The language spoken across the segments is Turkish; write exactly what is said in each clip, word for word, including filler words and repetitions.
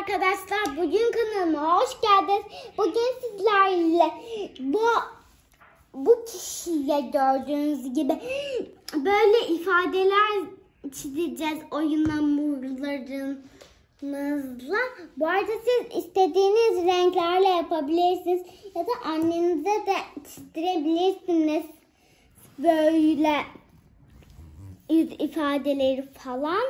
arkadaşlar, bugün kanalıma hoş geldiniz. Bugün sizlerle bu bu kişiye gördüğünüz gibi böyle ifadeler çizeceğiz oyun hamurlarınızla. Bu arada siz istediğiniz renklerle yapabilirsiniz ya da annenize de çizdirebilirsiniz. Böyle yüz ifadeleri falan.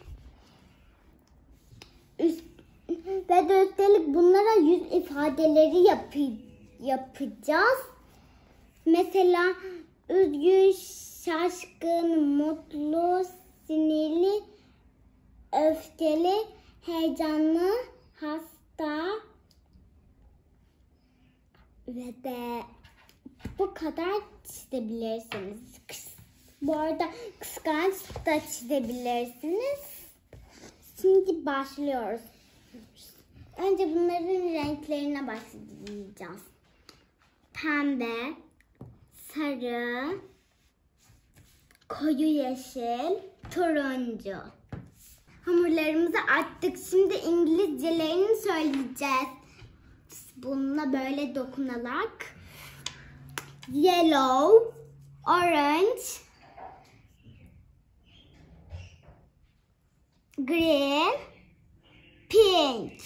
Üst, ve de üstelik bunlara yüz ifadeleri yap, yapacağız. Mesela üzgün, şaşkın, mutlu, sinirli, öfkeli, heyecanlı, hasta ve de bu kadar çizebilirsiniz. Bu arada kıskanç da çizebilirsiniz. Şimdi başlıyoruz. Önce bunların renklerine başlayacağız. Pembe, sarı, koyu yeşil, turuncu. Hamurlarımızı attık. Şimdi İngilizcelerini söyleyeceğiz. Bununla böyle dokunarak. Yellow, orange, green, pink.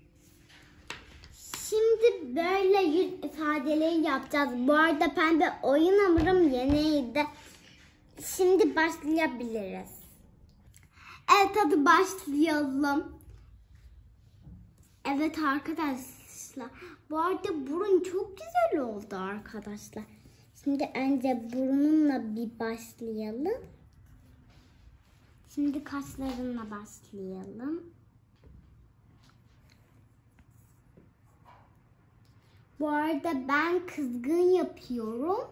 Şimdi böyle yüz ifadeleri yapacağız. Bu arada pembe oyun hamurum yeniydi. Şimdi başlayabiliriz. Evet, hadi başlayalım. Evet arkadaşlar. Bu arada burun çok güzel oldu arkadaşlar. Şimdi önce burununla bir başlayalım. Şimdi kaşlarınla başlayalım. Bu arada ben kızgın yapıyorum.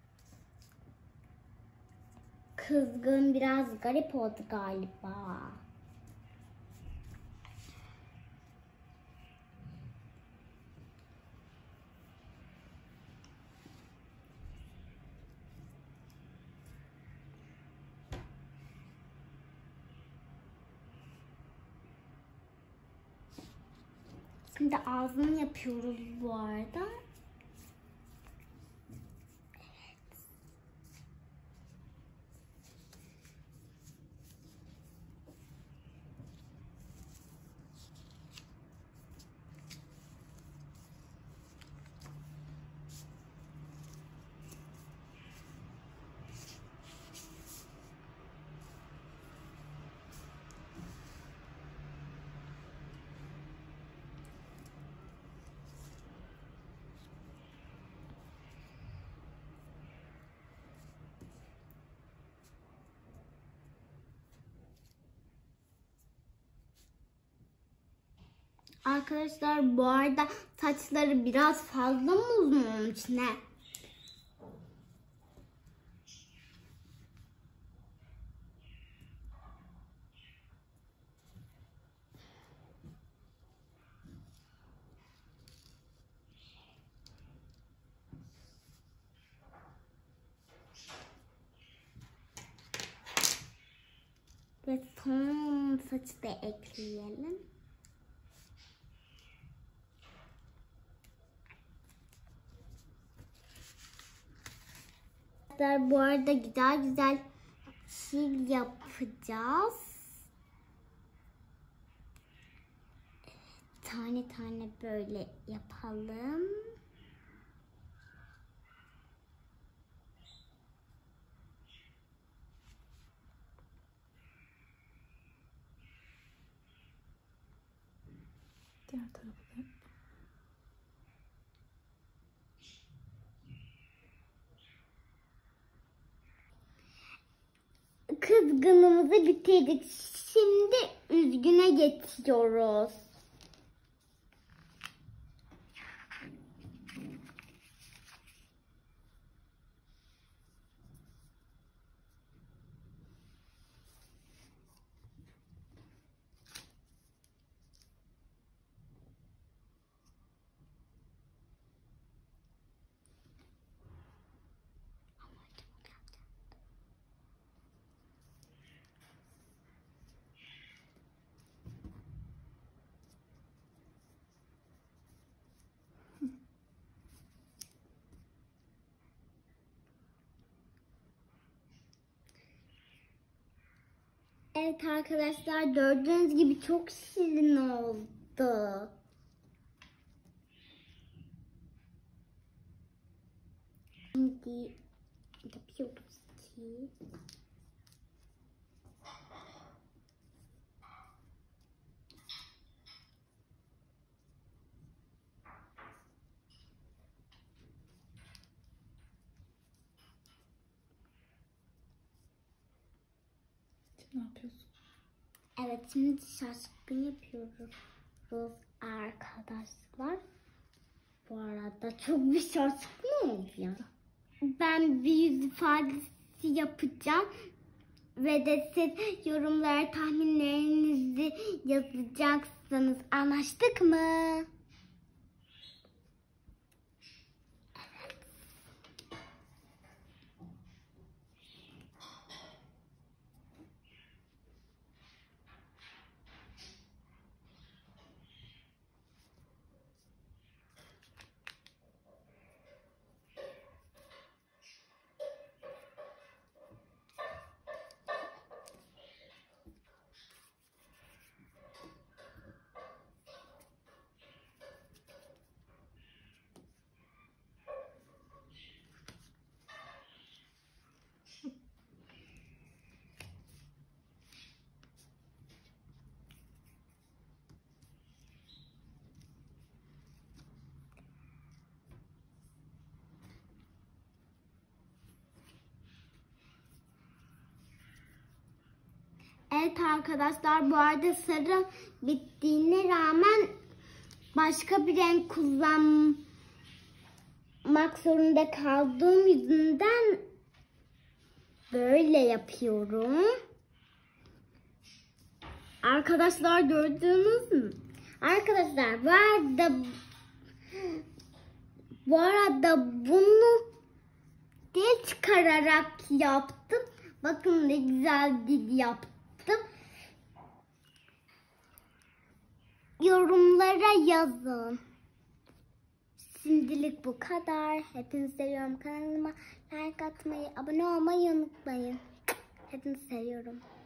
Kızgın biraz garip oldu galiba. Şimdi ağzını yapıyoruz bu arada. Arkadaşlar bu arada saçları biraz fazla mı uzun olmuş ne? Ve son saçı da ekleyelim. Bu arada güzel güzel çil yapacağız. Evet, tane tane böyle yapalım. Diğer tarafı da. Kızgınımızı bitirdik. Şimdi üzgüne geçiyoruz. Evet arkadaşlar, gördüğünüz gibi çok şirin oldu. Şimdi yapıyoruz ki ne yapıyorsun? evet, şimdi şaşkın yapıyoruz arkadaşlar. Bu arada çok bir şaşkın oldu ya. Ben bir yüz ifadesi yapacağım ve de siz yorumlara tahminlerinizi yazacaksınız. Anlaştık mı? Evet arkadaşlar, bu arada sarı bittiğine rağmen başka bir renk kullanmak zorunda kaldığım yüzünden böyle yapıyorum. Arkadaşlar, gördünüz mü? Arkadaşlar, bu arada bu arada bunu dil çıkararak yaptım. Bakın ne güzel dil yaptım. Yorumlara yazın. Şimdilik bu kadar. Hepinizi seviyorum. Kanalıma like atmayı, abone olmayı unutmayın. Hepinizi seviyorum.